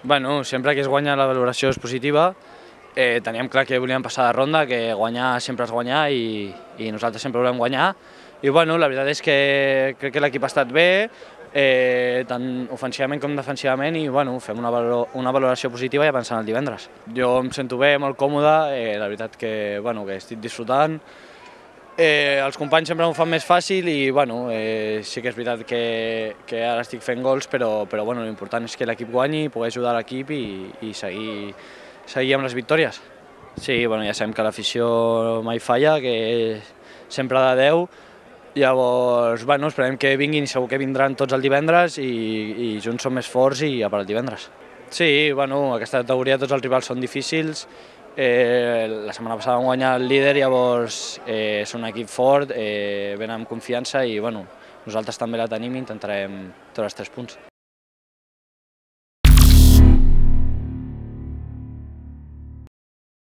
Bueno, sempre que es guanya la valoració és positiva. Teníem clar que volíem passar de ronda, que guanyar sempre és guanyar i nosaltres sempre volem guanyar. I bueno, la veritat és que crec que l'equip ha estat bé, tant ofensivament com defensivament, i bueno, fem una valoració positiva i avançant el divendres. Jo em sento bé, molt còmode, la veritat que estic disfrutant. Els companys sempre m'ho fan més fàcil i bueno, sí que és veritat que ara estic fent gols, però bueno, l'important és que l'equip guanyi, poder ajudar l'equip i seguir amb les victòries. Sí, bueno, ja sabem que l'afició mai falla, que sempre de 10, llavors bueno, esperem que vinguin i segur que vindran tots el divendres i junts som més forts i a per el divendres. Sí, bueno, aquesta categoria tots els rivals són difícils. La setmana passada vam guanyar el líder, llavors és un equip fort, ven amb confiança i bueno, nosaltres també la tenim i intentarem tots els 3 punts.